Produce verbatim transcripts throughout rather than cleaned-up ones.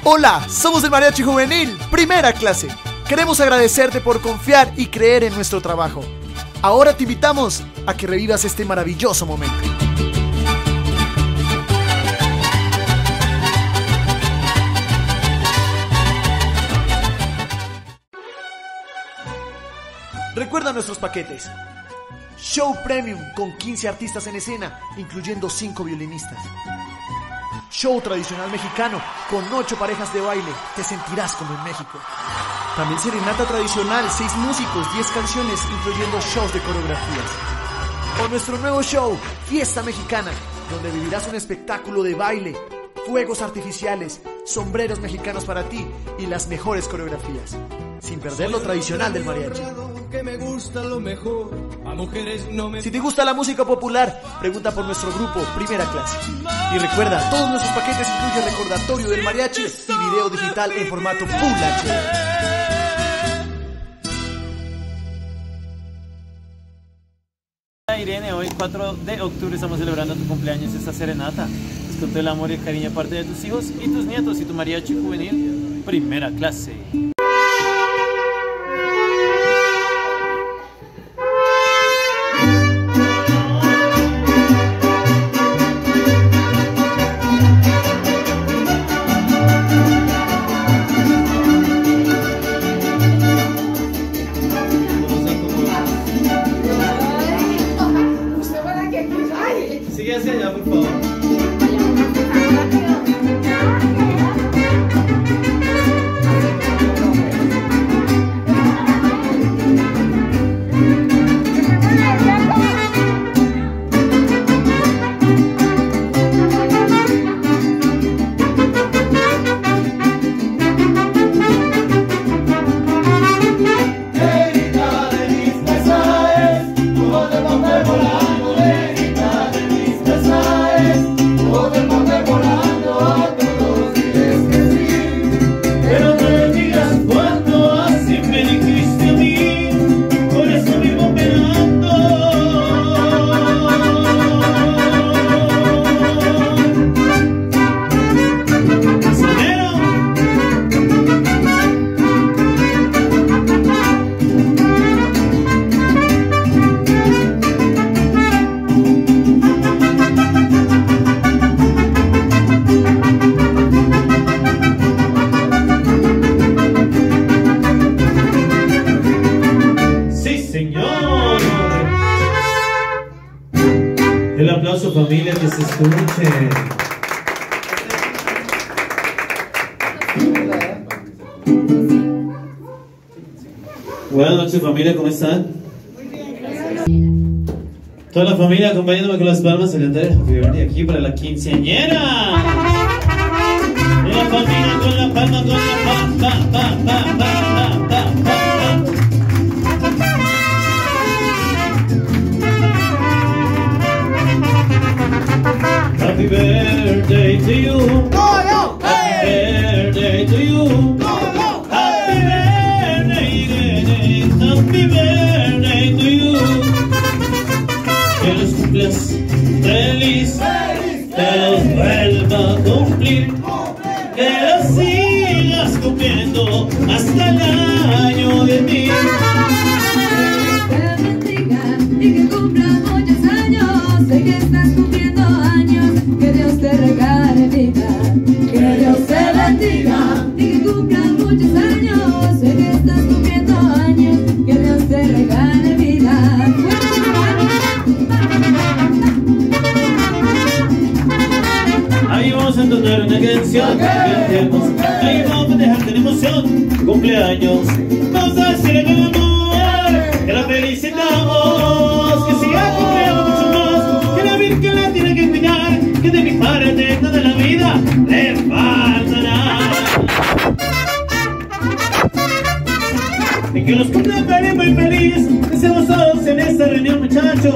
Hola, somos el Mariachi Juvenil, primera clase. Queremos agradecerte por confiar y creer en nuestro trabajo. Ahora te invitamos a que revivas este maravilloso momento. Recuerda nuestros paquetes. Show Premium con quince artistas en escena, incluyendo cinco violinistas. Show tradicional mexicano con ocho parejas de baile, te sentirás como en México. También serenata tradicional, seis músicos, diez canciones, incluyendo shows de coreografías. O nuestro nuevo show, Fiesta Mexicana, donde vivirás un espectáculo de baile, fuegos artificiales, sombreros mexicanos para ti y las mejores coreografías, sin perder lo tradicional del mariachi. Que me gusta lo mejor, a mujeres no me... Si te gusta la música popular, pregunta por nuestro grupo Primera Clase. Y recuerda, todos nuestros paquetes incluyen recordatorio del mariachi y video digital en formato Full H D. Irene, hoy cuatro de octubre estamos celebrando tu cumpleaños, esta serenata. Es con todo el amor y el cariño aparte de tus hijos y tus nietos y tu Mariachi Juvenil Primera Clase. Sigue hacia allá, por favor. El aplauso, familia, que se escuche. Buenas noches, familia, ¿cómo están? Toda la familia, acompáñenme con las palmas a cantar el Happy Birthday aquí para la quinceañera. La familia con la palma, con la palma, pa, pa, pa, pa, pa, pa, pa. Happy birthday to you. Happy birthday to you. Happy birthday, happy birthday to you. Que los cumplas feliz, que los vuelva a cumplir, que los sigas cumpliendo hasta el año de mil. Que te bendiga y que cumpla muchos años. Sé que estás cumpliendo años. Que Dios te regale vida. Que Dios te bendiga y que cumpla muchos años. Sé que estás cumpliendo años. Que Dios te regale vida. Ahí vamos a entonar una canción. Ahí vamos a dejarte en emoción. Cumpleaños. Vamos a hacer el amor. Que la felicitamos. Que siga cumpliendo mucho más. Que la Virgen la tiene que cuidar. Que de mi parte toda la vida le faltará. Y que los cumpla feliz, muy feliz. Que seamos todos en esta reunión, muchachos.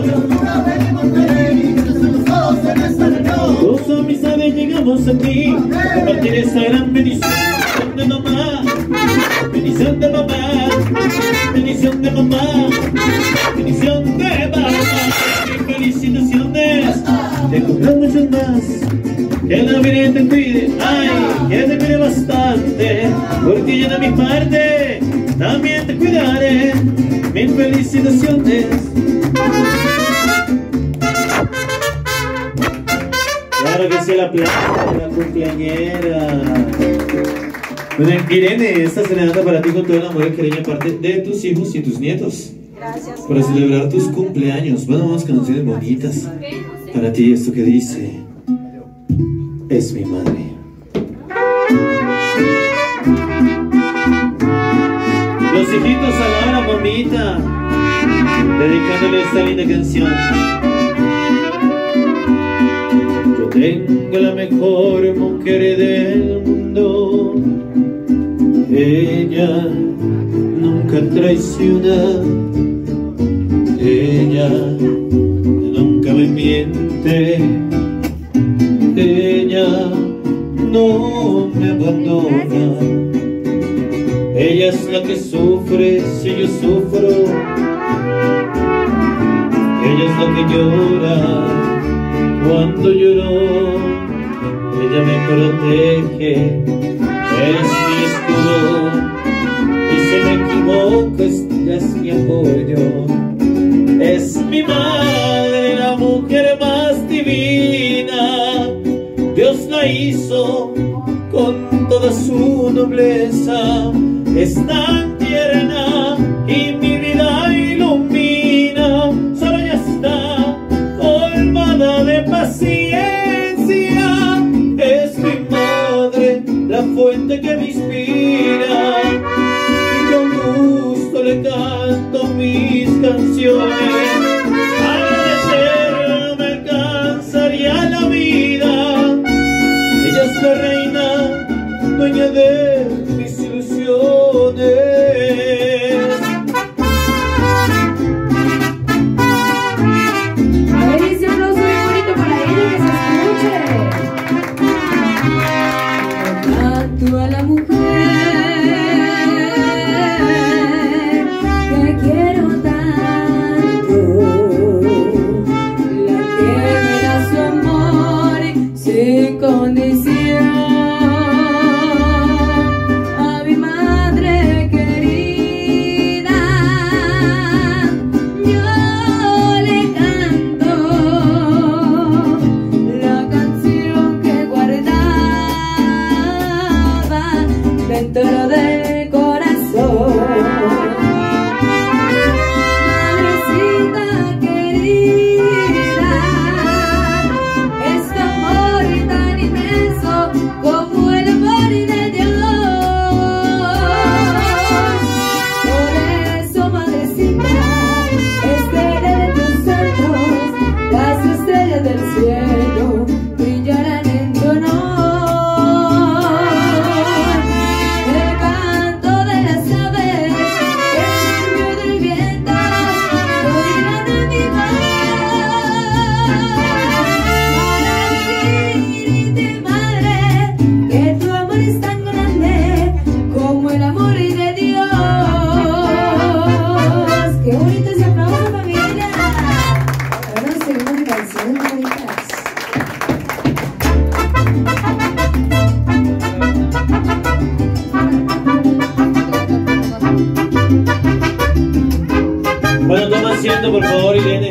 Dos amistades llegamos aquí a compartir esta gran bendición de mamá, bendición de mamá, bendición de mamá, bendición de mamá. Felicitaciones te cumplan muchos más. Que la Virgen te cuide, ay, que te cuide bastante, porque yo de mi parte también te cuidaré. Mil felicitaciones. Claro que sí, el aplauso de la cumpleañera. Bueno, Irene, esta serenata para ti con todo el amor y cariño, aparte de tus hijos y tus nietos. Gracias. Para celebrar tus cumpleaños. Bueno, vamos con canciones bonitas. Para ti, esto que dice: es mi madre. Los hijitos a la hora, mamita, dedicándole esta linda canción. Yo tengo la mejor mujer del mundo. Ella nunca traiciona. Ella nunca me miente. Ella no me abandona. Ella es la que sufre si yo sufro. Ella es la que llora cuando lloro. Ella me protege, es mi escudo. Y si me equivoco, ella es mi apoyo. Es mi madre, la mujer más divina. Dios la hizo con toda su nobleza. Es tan tierna y mi vida ilumina. Solo ya está colmada de paciencia. Es mi madre, la fuente que me inspira. Y con gusto le canto mis canciones. Agradecer no me alcanzaría la vida. Ella es la reina, dueña de mis ilusiones. A ver, ese aplauso bien bonito para ella, que se escuche. Canto a la mujer que quiero tanto, la que me da su amor sin condición. A mi madre querida yo le canto la canción que guardaba dentro del corazón. Madrecita querida, este amor tan inmenso como el amor de Dios. Por eso, madrecita, estrella de tus ojos, las estrellas del cielo brillarán en tu honor. El canto de las aves, el murmullo del viento, oirán a mi voz. Para decirte, madre, que tu amor es tan grande como el amor de Dios. Qué bonito ese aplauso, familia. Ahora nos seguimos de canciones muy bonitas. Bueno, toma asiento, por favor, Irene.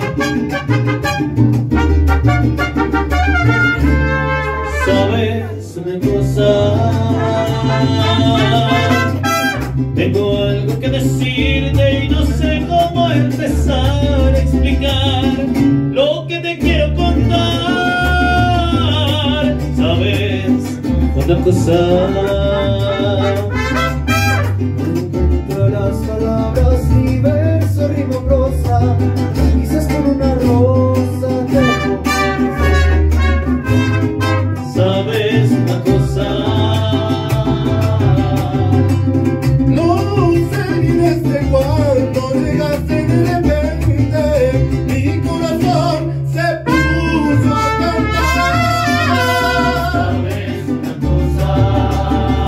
¿Sabes una cosa? Tengo algo que decirte y no sé cómo empezar a explicar lo que te quiero contar. ¿Sabes una cosa? Encuentro las palabras y verso, rimo, prosa, quizás con una rosa dejo. ¿Sabes una cosa? No sé ni desde cuándo llegaste de repente, mi corazón se puso a cantar. ¿Sabes una cosa?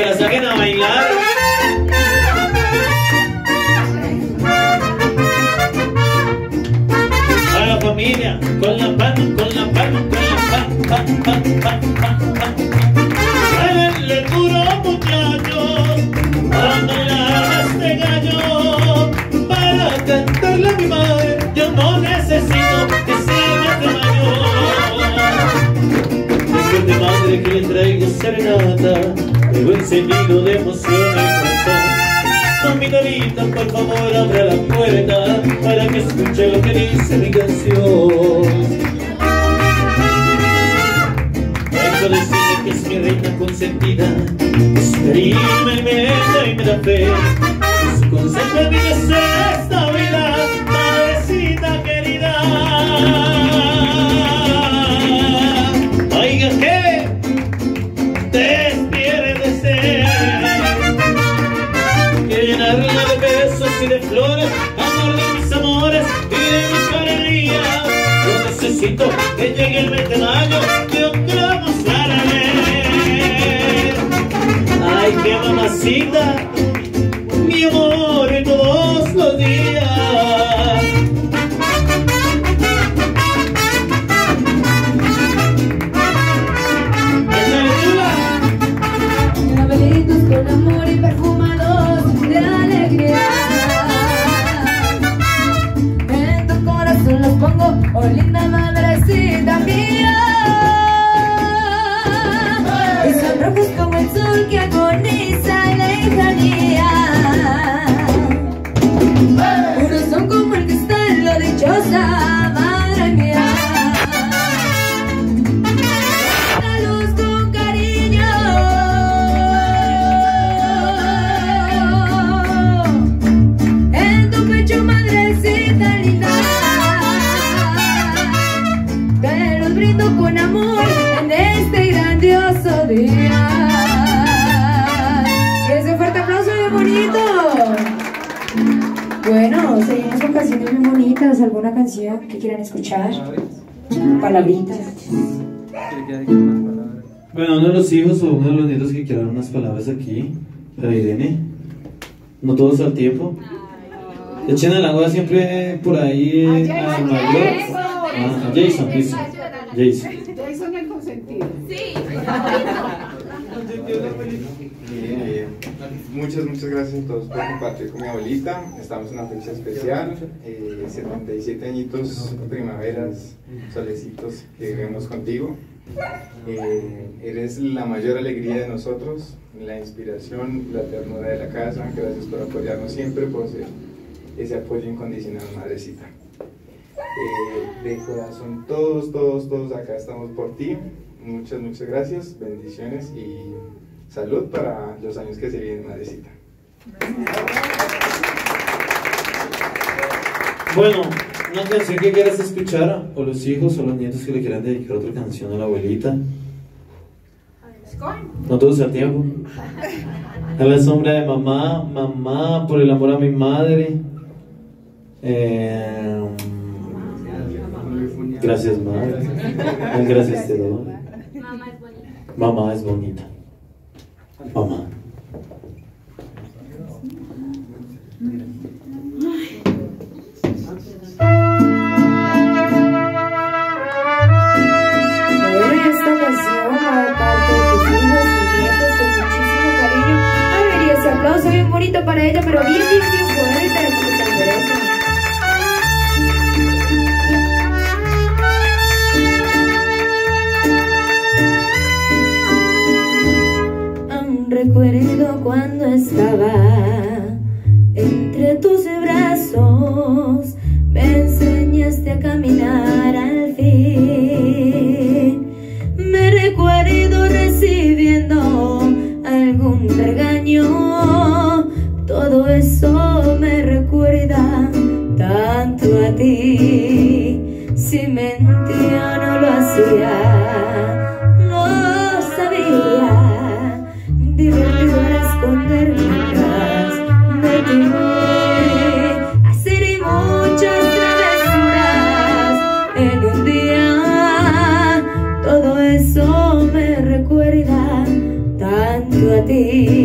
que la saquen a bailar. A la familia, con la palma, con la palma, con la palma, palma, palma, palma, palma. Báilenle duro, muchachos, cuando la este gallo, para cantarle a mi madre, yo no necesito que sea de mayor. Después de madre que le traigo serenata, luego encendido de emoción el corazón. Mamita linda, por favor abra la puerta para que escuche lo que dice mi canción. Vengo a decirle que es mi reina consentida, es cariño y me da y me da fe. Su consejo a mí es esta vida, madrecita querida. Oiga que despiérdese, que llenarla de besos y de flores, amor de mis amores y de mis alegrías. Yo necesito que llegue el mes de mayo, yo quiero mostrar a ver. Ay, qué mamacita, mi amor de todos los días. Abelitos con amor y perfumados de alegría. En tu corazón los pongo, oh linda madrecita mía. Y son rojos como el sol que agoniza en la lejanía. Unos son como el cristal, lo dichosa madre mía. La luz con cariño en tu pecho, madrecita linda. Te los brindo con amor en este grandioso día. Y ese fuerte aplauso bien bonito. Bueno, seguimos con canciones muy bonitas. ¿Alguna canción que quieran escuchar? Palabritas. Bueno, uno de los hijos o uno de los nietos que quieran unas palabras aquí para Irene. No todos al tiempo. Echen el agua siempre por ahí eh, al mayor. Ah, a Jason, listo. Jason. Jason el consentido. Sí. Bien, bien. Muchas, muchas gracias a todos por compartir con mi abuelita. Estamos en una fecha especial, eh, setenta y siete añitos, primaveras, solecitos que vivimos contigo. Eh, eres la mayor alegría de nosotros, la inspiración, la ternura de la casa. Gracias por apoyarnos siempre, por ser ese apoyo incondicional, madrecita. Eh, de corazón, todos, todos, todos acá estamos por ti. Muchas, muchas gracias, bendiciones y salud para los años que se vienen, madrecita. Bueno, una canción que quieras escuchar, o los hijos o los nietos que le quieran dedicar otra canción a la abuelita. No todos al tiempo. A la sombra de mamá, mamá, por el amor a mi madre. Eh, gracias, madre. Gracias, te doy. Mamá es bonita. Mamá es bonita. Mamá. Bueno, y esta canción a parte de tus hijos y nietos con muchísimo cariño. A ver, y ese aplauso bien bonito para ella, pero bien, bien, bien fuerte, como se merece. Recuerdo cuando estaba entre tus brazos, me enseñaste a caminar al fin. Me recuerdo recibiendo algún regaño, todo eso me recuerda tanto a ti. Si mentía no lo hacía, no sabía. Divertido era esconderme atrás de ti, hacer muchas travesuras en un día. Todo eso me recuerda tanto a ti.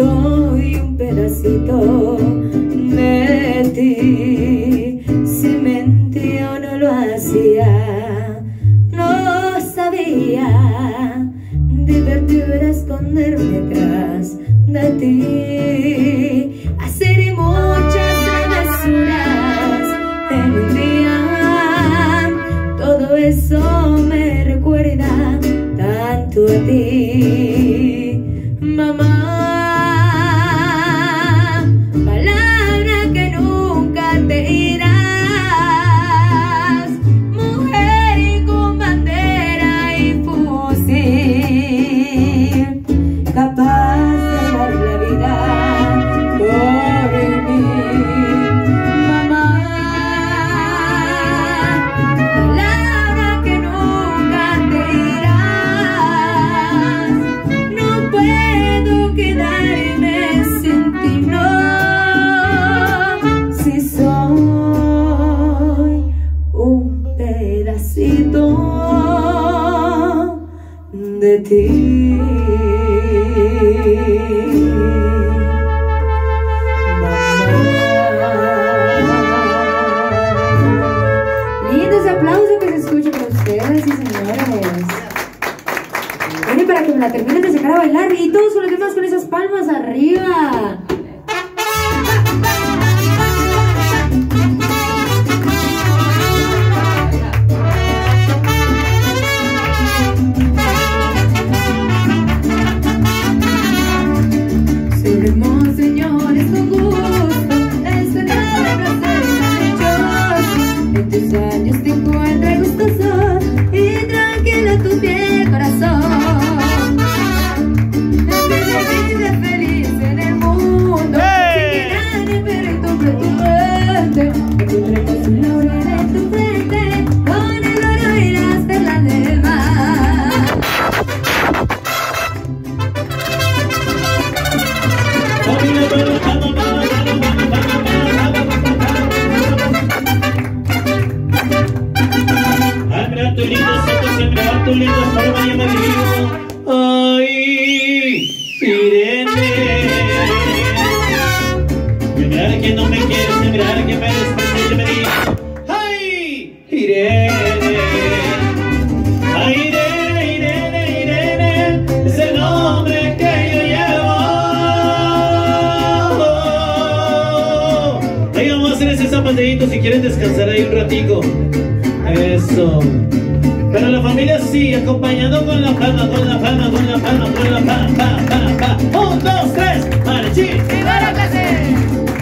soy un pedacito de ti. Si mentía o no lo hacía, no sabía divertir a esconderme detrás de ti. Hacer muchas travesuras en un día, todo eso me recuerda tanto a ti, mamá. Palabra que nunca te irás, mujer y con bandera y fusil, capaz de dar la vida por mí, mamá. Palabra que nunca te irás, no puedo quedarme sin ti, no. Si soy un pedacito de ti, mamá. Lindo ese aplauso que se escucha para ustedes, sí señores. Bueno, y para que me la terminen de sacar a bailar y todos los demás con esas palmas arriba. Subimos, señores, con gusto, este nada placer maravilloso. En tus años te encuentra gustoso y tranquilo tu piel, corazón. Vive, vive feliz en el mundo, sin que nadie perturbe tu mente. Encontremos un laurel en tu frente, con el oro y las perlas del mar. Ay, mira tu lindo santo, mira tu lindo forma y me digo, ay, Irene. Y mirar que no me quieres, y mirar que me desprecia, yo me digo, ay, Irene. Ay, Irene, Irene, Irene, es el nombre que yo llevo. Ahí vamos a hacer ese zapateíto si quieren descansar ahí un ratico. Eso. Pero la familia sí, acompañando con la palma, con la palma, con la palma, con la palma, pa, pa, pa. Un, dos, tres, mariachi. ¡Primera clase!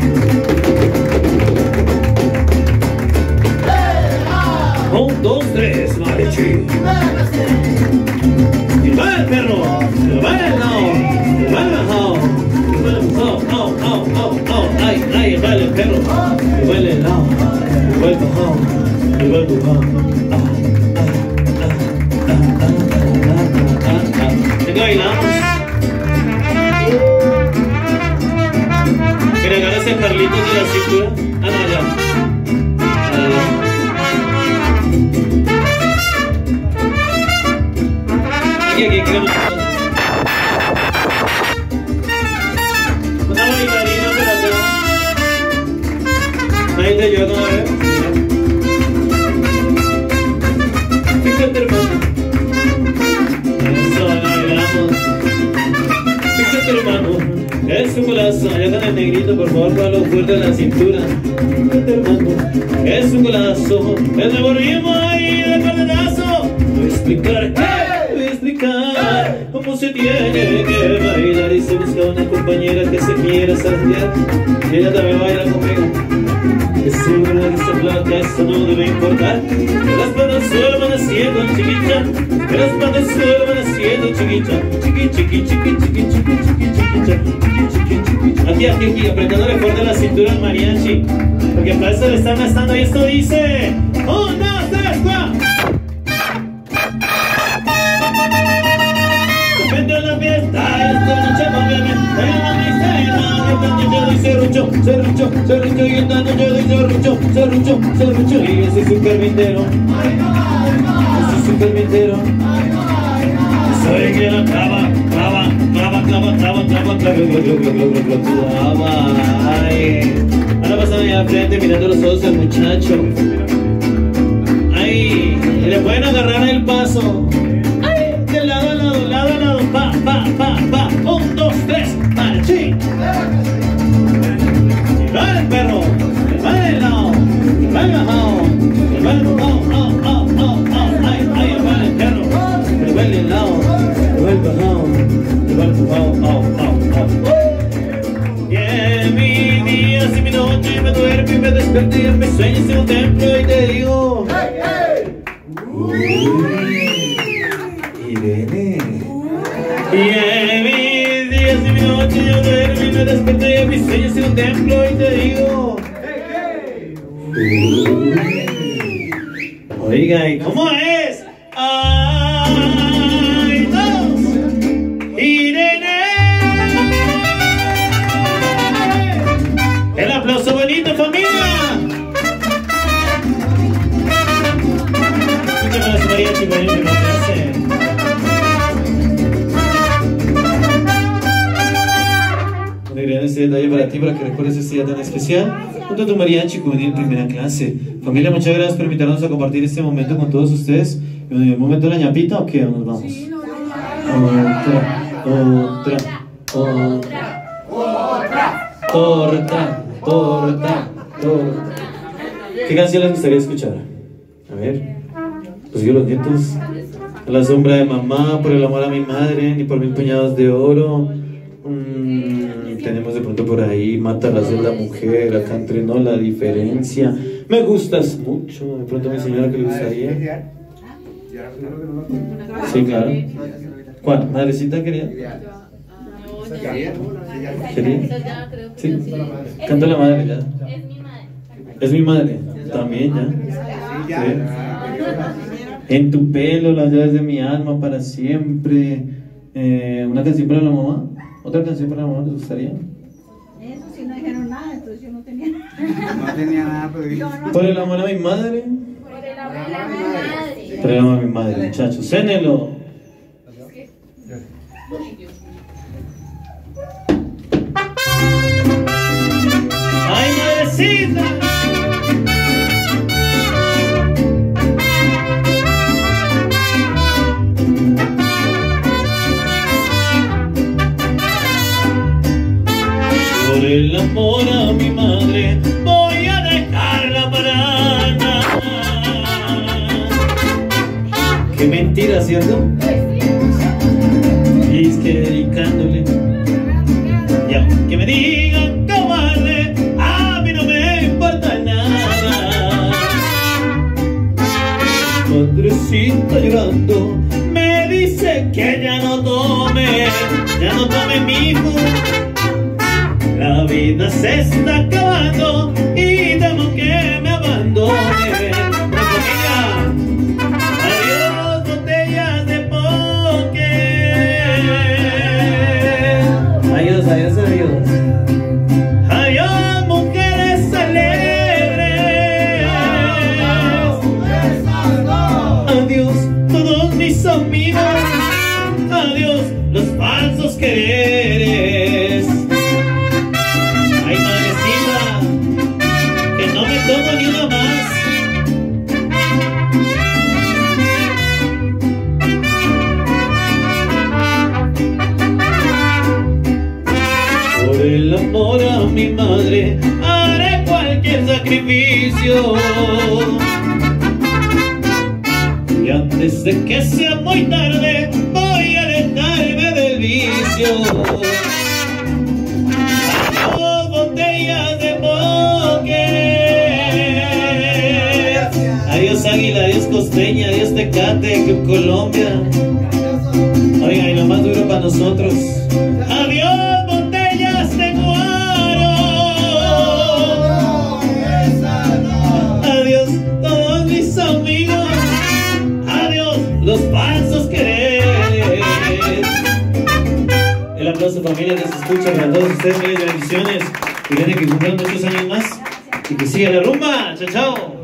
Un, dos, tres, mariachi. Y va el perro, y va el lao, y va el lao, y va el lao, oh, oh, oh, oh, ay, ay, va el perro, y va el lao, y va el lao, y va el lao. ¿Qué bailamos? Mira, agarra ese Carlitos de la cintura. Ah, no, ya. Aquí, aquí, queremos. Una bailarina por acá. Ahí te ayuda a ver. Fíjate, hermano. Eso, bailamos. Fíjate, hermano. Es un golazo. Allá con el negrito, por favor, palo fuerte en la cintura. Fíjate, hermano. Es un golazo. El nuevo ritmo ahí de cordenazo. Voy a explicar, ¿qué? Voy a explicar cómo se tiene que bailar. Y se busca una compañera que se quiera saltear. Y ella también baila conmigo. Es seguro que esta plata, eso no debe importar. Que las patas solo van haciendo chiquita. Que las patas solo van haciendo chiquita. Chiqui, chiqui, chiqui, chiqui, chiqui, chiqui, chiqui, chiqui, chiqui. Aquí, aquí, aquí, apretándole fuerte la cintura al mariachi. Porque para eso le están gastando. Y esto dice: un, dos, tres, cuatro. Depende de la fiesta, esta noche móveme. Yo doy serrucho, serrucho, serrucho. Y esta noche doy serrucho, serrucho, serrucho. Y yo soy su carpintero. Yo soy su carpintero. Soy quien acaba, acaba, clava, clava, clava, clava, clava, clava. Ay. Ahora pasando allá al frente mirando los ojos al muchacho. Ay, y le pueden agarrar el paso. Ay, de lado a lado, lado a lado, pa, pa, pa, pa. Un, dos, tres, marchín. Y va el perro, y va el lado, y va el bajado, y va el oh, oh, oh, oh, oh. Ay, ay, y va el perro, y va el lado, y va el bajado, y va el oh, oh, oh, oh. Y en mi día, si mi noche me duermo y me despierto y en mis sueños en un templo y te digo Irene. Y en mis días y mi noche yo duermo y me despierto y en mis sueños en un templo y te digo oiga, ¿y cómo es? ¡Ay, dos! ¡Irene! ¡El aplauso bonito, familia! Mariachi, mariachi, me hace. Una gran este detalle para ti, para que recuerdes este día tan especial junto a tu mariachi juvenil en primera clase. Familia, muchas gracias por invitarnos a compartir este momento con todos ustedes. ¿En el momento de la ñapita o qué? ¿Nos vamos? Sí, no, otra, otra, otra, otra, torta, torta, torta. ¿Qué canción les gustaría escuchar? A ver. Pues yo los dientes, a la sombra de mamá, por el amor a mi madre, ni por mil puñados de oro. Mm, tenemos de pronto por ahí, mata la celda mujer, acá entre no la diferencia. Me gustas mucho, de pronto a mi señora que le gustaría. Sí, claro. ¿Cuál? ¿Madrecita quería? ¿Quería? Sí. Canta la madre ya. Es mi madre. También ya. Sí. En tu pelo, las llaves de mi alma para siempre. Eh, ¿Una canción para la mamá? ¿Otra canción para la mamá les gustaría? Eso sí no dijeron nada, entonces yo no tenía nada. No tenía nada, pero yo no. ¿Por el amor a mi madre? Por el amor a mi madre. Por el amor a mi madre, muchachos. ¡Cénelo! ¡Ay, madrecita! Por el amor a mi madre voy a dejarla parada. Qué mentira, ¿cierto? Y es que dedicándole, y aunque me digan cobarde, a mí no me importa nada. Madrecita llorando me dice que ya no tome, ya no tome mi hijo. La vida se está acabando y temo que me abandone. La familia, adiós botellas de póker. Adiós, adiós, adiós. Adiós mujeres alegres. Adiós todos mis amigos. Adiós los falsos quereres. Ay, madrecita, que no me tomo ni uno más. Por el amor a mi madre haré cualquier sacrificio. Y antes de que sea muy tarde voy a alejarme del vicio. Adiós águila, adiós costeña, adiós tecate, Club Colombia. Oiga, y lo más duro para nosotros. Adiós botellas de guaro. Adiós todos mis amigos. Adiós los falsos quereres. El aplauso familia les escucha para todos ustedes, miles de bendiciones. Y viene que cumplan muchos años más y que siga la rumba. Chao, chao.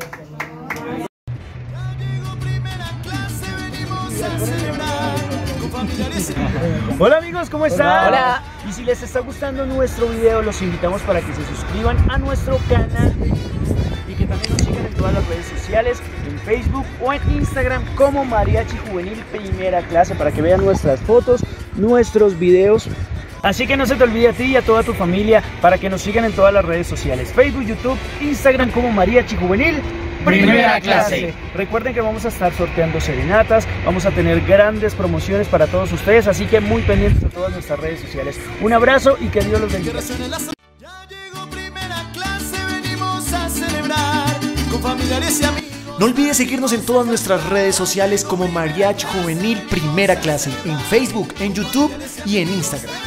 Primera clase, venimos a celebrar con familiares. Hola amigos, ¿cómo están? Hola. Y si les está gustando nuestro video, los invitamos para que se suscriban a nuestro canal de YouTube y que también nos sigan en todas las redes sociales, en Facebook o en Instagram como Mariachi Juvenil Primera Clase, para que vean nuestras fotos, nuestros videos. Así que no se te olvide a ti y a toda tu familia para que nos sigan en todas las redes sociales, Facebook, YouTube, Instagram como Mariachi Juvenil Primera Clase. Recuerden que vamos a estar sorteando serenatas, vamos a tener grandes promociones para todos ustedes, así que muy pendientes de todas nuestras redes sociales. Un abrazo y que Dios los bendiga. Ya llegó Primera Clase, venimos a celebrar con familiares y amigos. No olvides seguirnos en todas nuestras redes sociales como Mariachi Juvenil Primera Clase, en Facebook, en YouTube y en Instagram.